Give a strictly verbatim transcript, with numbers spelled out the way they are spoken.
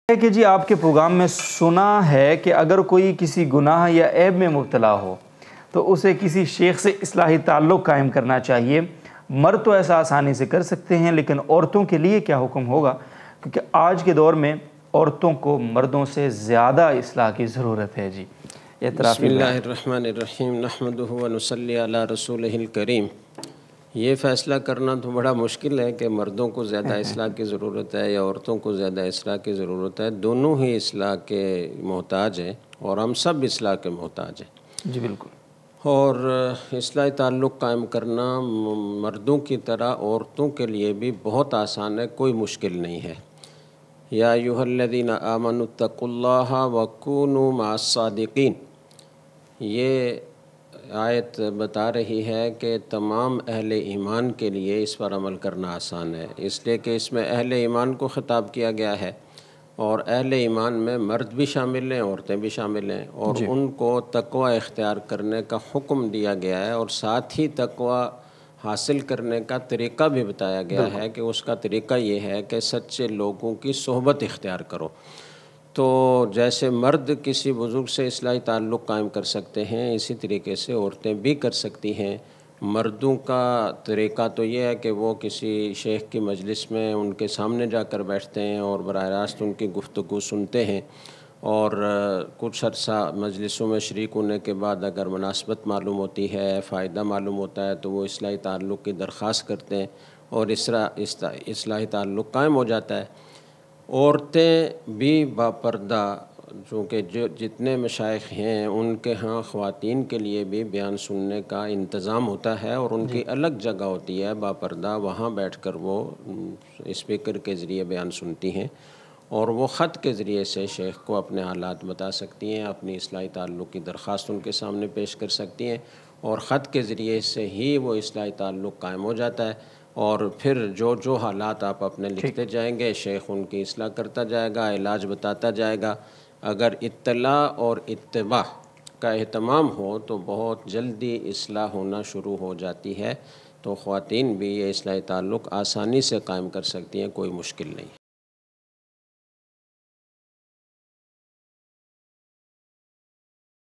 है कि जी आपके प्रोग्राम में सुना है कि अगर कोई किसी गुनाह या ऐब में मुब्तला हो तो उसे किसी शेख से इस्लाही ताल्लुक़ कायम करना चाहिए। मर्द तो ऐसा आसानी से कर सकते हैं, लेकिन औरतों के लिए क्या हुक्म होगा, क्योंकि आज के दौर में औरतों को मर्दों से ज़्यादा इस्लाह की ज़रूरत है। जी बिस्मिल्लाहिर्रहमानिर्रहीम नहमदुहु व नुसल्ली अला रसूलिहिल करीम। ये फ़ैसला करना तो बड़ा मुश्किल है कि मर्दों को ज़्यादा इस्लाह की ज़रूरत है या औरतों को ज़्यादा इस्लाह की ज़रूरत है। दोनों ही इस्लाह के मोहताज हैं और हम सब इस्लाह के मोहताज हैं। जी बिल्कुल। और इस्लाही ताल्लुक़ कायम करना मर्दों की तरह औरतों के लिए भी बहुत आसान है, कोई मुश्किल नहीं है। या अय्युहल्लज़ीना आमनुत्तक़ुल्लाह वकूनू मअस्सादिक़ीन, ये आयत बता रही है कि तमाम अहले ईमान के लिए इस पर अमल करना आसान है, इसलिए कि इसमें अहले ईमान को ख़िताब किया गया है और अहले ईमान में मर्द भी शामिल हैं, औरतें भी शामिल हैं, और उनको तक़वा इख्तियार करने का हुक्म दिया गया है और साथ ही तक़वा हासिल करने का तरीक़ा भी बताया गया है कि उसका तरीक़ा ये है कि सच्चे लोगों की सोहबत इख्तियार करो। तो जैसे मर्द किसी बुज़ुर्ग से इस्लाही ताल्लुक़ कायम कर सकते हैं, इसी तरीके से औरतें भी कर सकती हैं। मर्दों का तरीक़ा तो ये है कि वो किसी शेख की मजलिस में उनके सामने जाकर बैठते हैं और बराह रास्त उनकी गुफ्तगू सुनते हैं, और कुछ अर्सा मजलिसों में शरीक होने के बाद अगर मुनासबत मालूम होती है, फ़ायदा मालूम होता है, तो वो इस्लाही ताल्लुक़ की दरख्वास्त करते हैं और इसरा इस्लाही ताल्लुक़ कायम हो जाता है। औरतें भी बापर्दा, चूँकि जो जितने मशाइख हैं उनके यहाँ ख़वातीन के लिए भी बयान सुनने का इंतज़ाम होता है और उनकी अलग जगह होती है बापर्दा, वहाँ बैठकर वो स्पीकर के ज़रिए बयान सुनती हैं और वो ख़त के ज़रिए से शेख को अपने हालात बता सकती हैं, अपनी इस्लाही ताल्लुक़ की दरख्वास्त उनके सामने पेश कर सकती हैं और ख़त के ज़रिए से ही वो इस्लाही ताल्लुक़ कायम हो जाता है। और फिर जो जो हालात आप अपने लिखते जाएंगे, शेख उनकी इस्लाह करता जाएगा, इलाज बताता जाएगा। अगर इत्तला और इत्तिबा का एहतमाम हो तो बहुत जल्दी इस्लाह होना शुरू हो जाती है। तो ख़वातीन भी ये इस्लाही ताल्लुक़ आसानी से कायम कर सकती हैं, कोई मुश्किल नहीं।